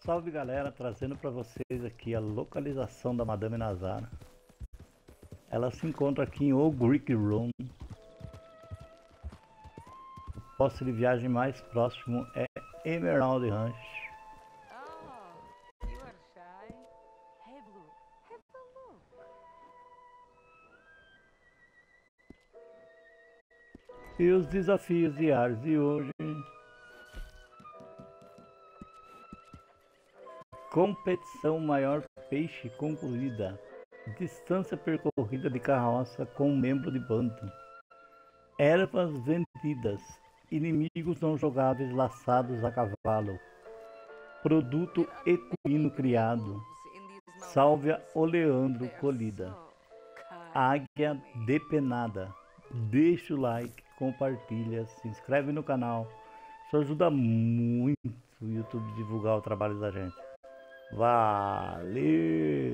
Salve galera, trazendo para vocês aqui a localização da Madame Nazara. Ela se encontra aqui em Old Greek Room. O posto de viagem mais próximo é Emerald Ranch. Oh, you are shy? Hey, Blue, have a look. E os desafios diários de hoje: competição maior peixe concluída, distância percorrida de carroça com um membro de bando, ervas vendidas, inimigos não jogáveis laçados a cavalo, produto equino criado, sálvia oleandro colhida, águia depenada. Deixa o like, compartilha, se inscreve no canal, isso ajuda muito o YouTube a divulgar o trabalho da gente. Valeu!